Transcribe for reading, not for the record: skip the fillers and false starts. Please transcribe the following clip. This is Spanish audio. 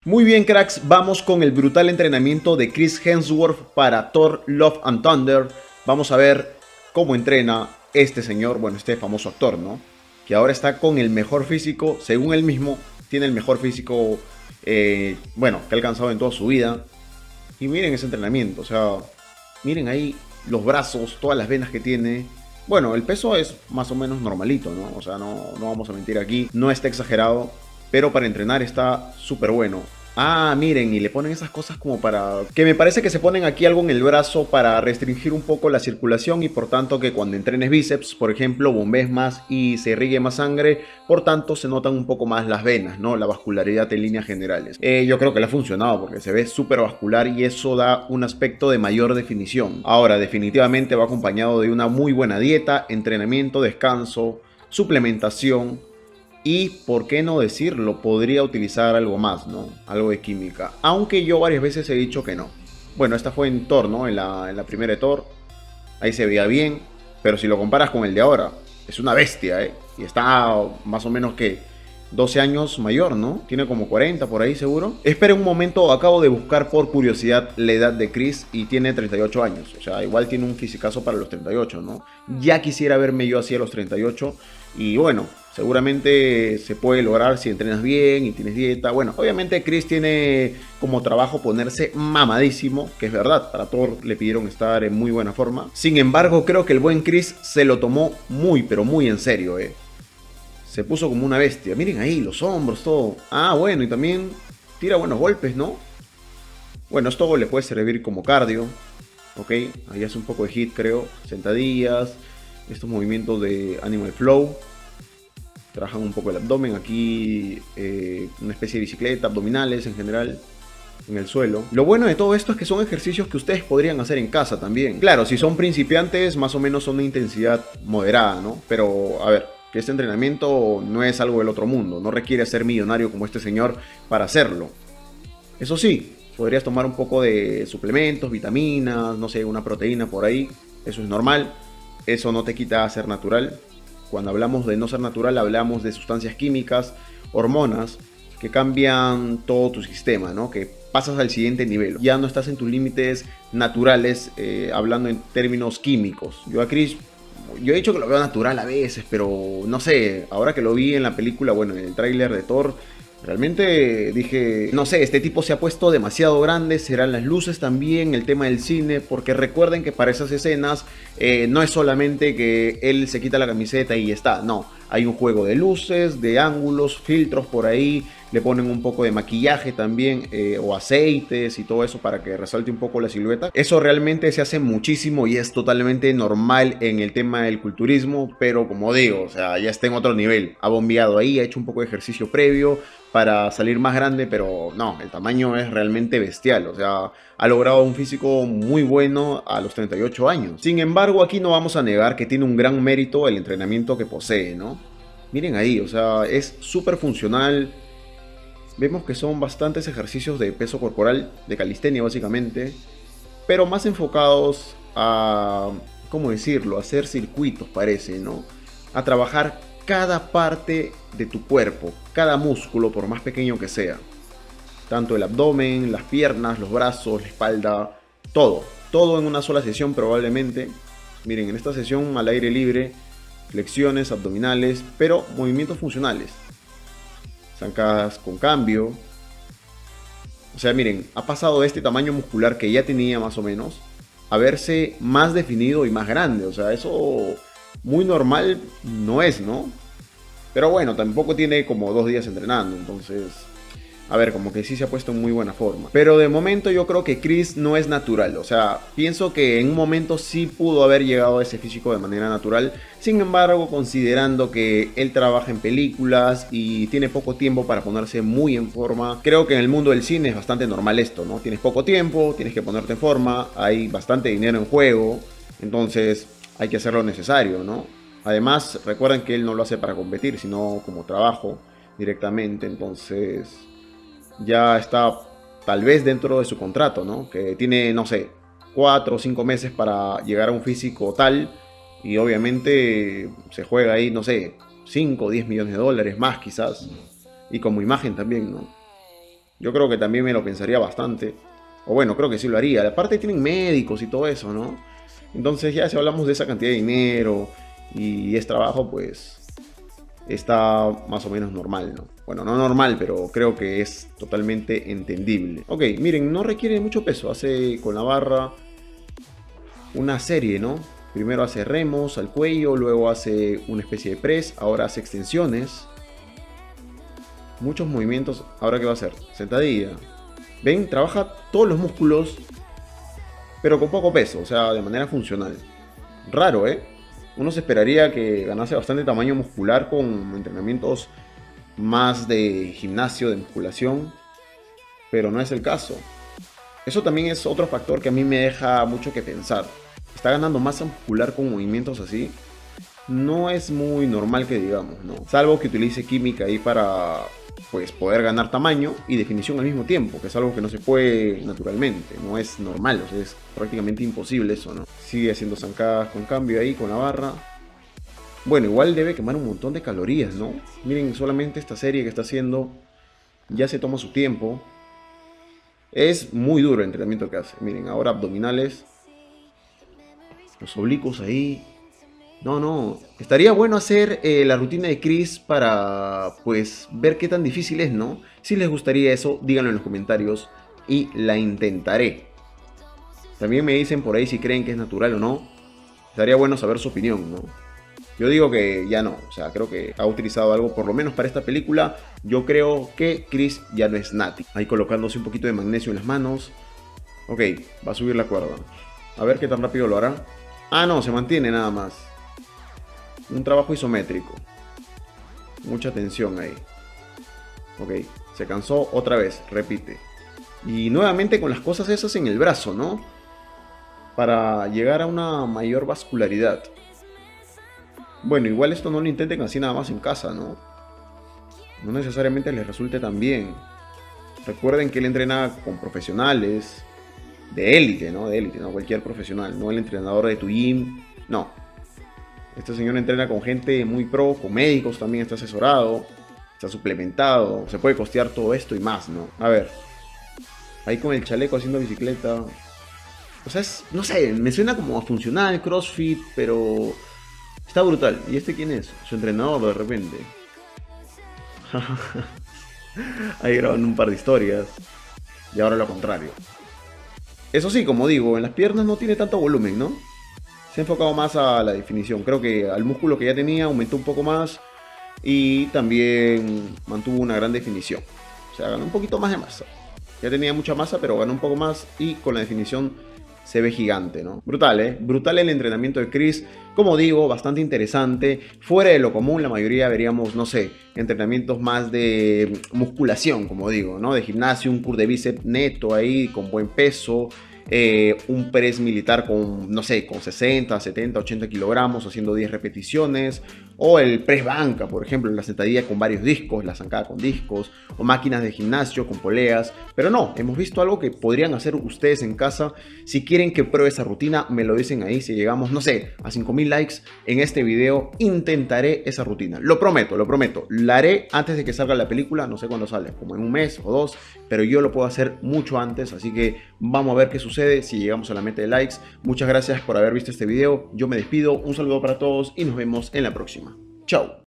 Muy bien, cracks, vamos con el brutal entrenamiento de Chris Hemsworth para Thor Love and Thunder. Vamos a ver cómo entrena este señor, bueno, este famoso actor, ¿no? Que ahora está con el mejor físico, según él mismo, tiene el mejor físico, bueno, que ha alcanzado en toda su vida. Y miren ese entrenamiento, o sea, miren ahí los brazos, todas las venas que tiene. Bueno, el peso es más o menos normalito, ¿no? O sea, no vamos a mentir aquí, no está exagerado, pero para entrenar está súper bueno. Ah, miren, y le ponen esas cosas como para... Que me parece que se ponen aquí algo en el brazo para restringir un poco la circulación y por tanto que cuando entrenes bíceps, por ejemplo, bombees más y se irrigue más sangre, por tanto se notan un poco más las venas, ¿no? La vascularidad en líneas generales. Yo creo que le ha funcionado porque se ve súper vascular y eso da un aspecto de mayor definición. Ahora, definitivamente va acompañado de una muy buena dieta, entrenamiento, descanso, suplementación. Y, por qué no decirlo, podría utilizar algo más, ¿no? Algo de química. Aunque yo varias veces he dicho que no. Bueno, esta fue en Thor, ¿no? En la primera de Thor. Ahí se veía bien. Pero si lo comparas con el de ahora, es una bestia, ¿eh? Y está más o menos que 12 años mayor, ¿no? Tiene como 40 por ahí seguro. Espera un momento, acabo de buscar por curiosidad la edad de Chris y tiene 38 años. O sea, igual tiene un fisicazo para los 38, ¿no? Ya quisiera verme yo así a los 38. Y bueno, seguramente se puede lograr si entrenas bien y tienes dieta. Bueno, obviamente Chris tiene como trabajo ponerse mamadísimo, que es verdad, para Thor le pidieron estar en muy buena forma. Sin embargo, creo que el buen Chris se lo tomó muy, pero muy en serio, Se puso como una bestia. Miren ahí, los hombros, todo. Ah, bueno, y también tira buenos golpes, ¿no? Bueno, esto le puede servir como cardio. Ok, ahí hace un poco de hit, creo. Sentadillas, estos movimientos de Animal Flow. Trabajan un poco el abdomen, aquí una especie de bicicleta, abdominales en general, en el suelo. Lo bueno de todo esto es que son ejercicios que ustedes podrían hacer en casa también. Claro, si son principiantes, más o menos son de intensidad moderada, ¿no? Pero, a ver, que este entrenamiento no es algo del otro mundo, no requiere ser millonario como este señor para hacerlo. Eso sí, podrías tomar un poco de suplementos, vitaminas, no sé, una proteína por ahí, eso es normal, eso no te quita ser natural. Cuando hablamos de no ser natural, hablamos de sustancias químicas, hormonas, que cambian todo tu sistema, ¿no? Que pasas al siguiente nivel. Ya no estás en tus límites naturales, hablando en términos químicos. Yo he dicho que lo veo natural a veces, pero no sé, ahora que lo vi en la película, bueno, en el tráiler de Thor, realmente dije, no sé, este tipo se ha puesto demasiado grande, serán las luces también, el tema del cine, porque recuerden que para esas escenas no es solamente que él se quita la camiseta y ya está, no, hay un juego de luces, de ángulos, filtros por ahí, le ponen un poco de maquillaje también, o aceites y todo eso para que resalte un poco la silueta. Eso realmente se hace muchísimo y es totalmente normal en el tema del culturismo, pero como digo, o sea, ya está en otro nivel, ha bombeado ahí, ha hecho un poco de ejercicio previo, para salir más grande, pero no, el tamaño es realmente bestial, o sea, ha logrado un físico muy bueno a los 38 años. Sin embargo, aquí no vamos a negar que tiene un gran mérito el entrenamiento que posee, ¿no? Miren ahí, o sea, es súper funcional. Vemos que son bastantes ejercicios de peso corporal, de calistenia básicamente, pero más enfocados a, ¿cómo decirlo? A hacer circuitos parece, ¿no? A trabajar cada parte de tu cuerpo, cada músculo, por más pequeño que sea. Tanto el abdomen, las piernas, los brazos, la espalda, todo. Todo en una sola sesión probablemente. Miren, en esta sesión al aire libre, flexiones, abdominales, pero movimientos funcionales. Zancadas con cambio. O sea, miren, ha pasado de este tamaño muscular que ya tenía más o menos a verse más definido y más grande. O sea, eso muy normal no es, ¿no? Pero bueno, tampoco tiene como 2 días entrenando, entonces, a ver, como que sí se ha puesto en muy buena forma. Pero de momento yo creo que Chris no es natural, o sea, pienso que en un momento sí pudo haber llegado a ese físico de manera natural. Sin embargo, considerando que él trabaja en películas y tiene poco tiempo para ponerse muy en forma, creo que en el mundo del cine es bastante normal esto, ¿no? Tienes poco tiempo, tienes que ponerte en forma, hay bastante dinero en juego, entonces hay que hacer lo necesario, ¿no? Además, recuerden que él no lo hace para competir, sino como trabajo directamente. Entonces, ya está tal vez dentro de su contrato, ¿no? Que tiene, no sé, 4 o 5 meses para llegar a un físico tal. Y obviamente se juega ahí, no sé, 5 o 10 millones de dólares más quizás. Y como imagen también, ¿no? Yo creo que también me lo pensaría bastante. O bueno, creo que sí lo haría. Aparte tienen médicos y todo eso, ¿no? Entonces ya si hablamos de esa cantidad de dinero y es trabajo, pues está más o menos normal, ¿no? Bueno, no normal, pero creo que es totalmente entendible. Ok, miren, no requiere mucho peso. Hace con la barra una serie, ¿no? Primero hace remos al cuello, luego hace una especie de press, ahora hace extensiones. Muchos movimientos. ¿Ahora qué va a hacer? Sentadilla. ¿Ven? Trabaja todos los músculos, pero con poco peso, o sea, de manera funcional. Raro, ¿eh? Uno se esperaría que ganase bastante tamaño muscular con entrenamientos más de gimnasio, de musculación, pero no es el caso. Eso también es otro factor que a mí me deja mucho que pensar. Está ganando masa muscular con movimientos así. No es muy normal que digamos, ¿no? Salvo que utilice química ahí para pues poder ganar tamaño y definición al mismo tiempo, que es algo que no se puede naturalmente, no es normal, o sea, es prácticamente imposible eso, ¿no? Sigue haciendo zancadas con cambio ahí con la barra. Bueno, igual debe quemar un montón de calorías, ¿no? Miren, solamente esta serie que está haciendo ya se toma su tiempo. Es muy duro el entrenamiento que hace. Miren, ahora abdominales, los oblicuos ahí. No, no. Estaría bueno hacer la rutina de Chris para, pues, ver qué tan difícil es, ¿no? Si les gustaría eso, díganlo en los comentarios y la intentaré. También me dicen por ahí si creen que es natural o no. Estaría bueno saber su opinión, ¿no? Yo digo que ya no. O sea, creo que ha utilizado algo, por lo menos para esta película. Yo creo que Chris ya no es Nati. Ahí colocándose un poquito de magnesio en las manos. Ok, va a subir la cuerda. A ver qué tan rápido lo hará. Ah, no, se mantiene nada más. Un trabajo isométrico. Mucha tensión ahí. Ok, se cansó otra vez, repite. Y nuevamente con las cosas esas en el brazo, ¿no? Para llegar a una mayor vascularidad. Bueno, igual esto no lo intenten así nada más en casa, ¿no? No necesariamente les resulte tan bien. Recuerden que él entrena con profesionales de élite, ¿no? De élite, no cualquier profesional, no el entrenador de tu gym, no. Este señor entrena con gente muy pro, con médicos también, está asesorado, está suplementado, se puede costear todo esto y más, ¿no? A ver, ahí con el chaleco haciendo bicicleta. O sea, no sé, me suena como a funcional, CrossFit, pero está brutal. ¿Y este quién es? Su entrenador de repente. Ahí graban un par de historias. Y ahora lo contrario. Eso sí, como digo, en las piernas no tiene tanto volumen, ¿no? Se ha enfocado más a la definición. Creo que al músculo que ya tenía aumentó un poco más y también mantuvo una gran definición. O sea, ganó un poquito más de masa. Ya tenía mucha masa, pero ganó un poco más y con la definición se ve gigante, ¿no? Brutal, ¿eh? Brutal el entrenamiento de Chris. Como digo, bastante interesante. Fuera de lo común, la mayoría veríamos, no sé, entrenamientos más de musculación, como digo, ¿no? De gimnasio, un curl de bíceps neto ahí, con buen peso. Un press militar con, no sé, con 60, 70, 80 kilogramos, haciendo 10 repeticiones, o el press banca, por ejemplo, la sentadilla con varios discos, la zancada con discos, o máquinas de gimnasio con poleas, pero no, hemos visto algo que podrían hacer ustedes en casa. Si quieren que pruebe esa rutina, me lo dicen ahí. Si llegamos, no sé, a 5000 likes en este video, intentaré esa rutina, lo prometo, la haré antes de que salga la película, no sé cuándo sale, como en un mes o dos, pero yo lo puedo hacer mucho antes, así que vamos a ver qué sucede si llegamos a la meta de likes. Muchas gracias por haber visto este video, yo me despido, un saludo para todos y nos vemos en la próxima. Chao.